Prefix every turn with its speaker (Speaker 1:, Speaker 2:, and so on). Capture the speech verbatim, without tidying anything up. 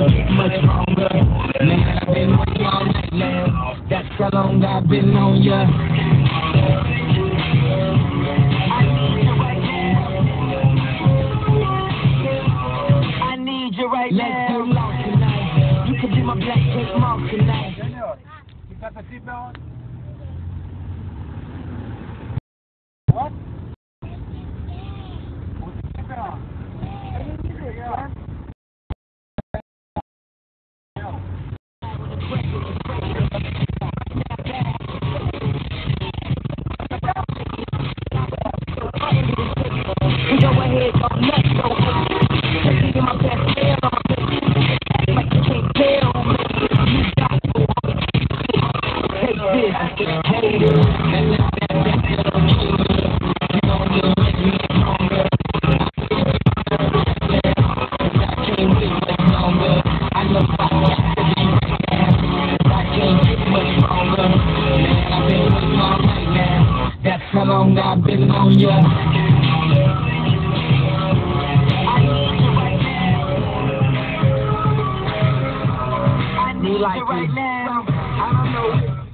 Speaker 1: get much stronger. Man, I've been waiting all night now. That's how long I've been on ya. I need you right now. I need you right now. Let's do long tonight. You can be my black cake mom tonight.
Speaker 2: You got the seatbelt on? What? With the seatbelt on. Yeah.
Speaker 1: Go ahead, go nuts, go ahead. Take my best feel on me. Like you can't tell me. You got to take this, take it. And let that back to the king. You gon' get make me stronger. I can't wait much longer. I know I got to be right now. I can't get much stronger. Man, I've been waiting all night now. That's how long I've been on ya. Like right now, I don't know.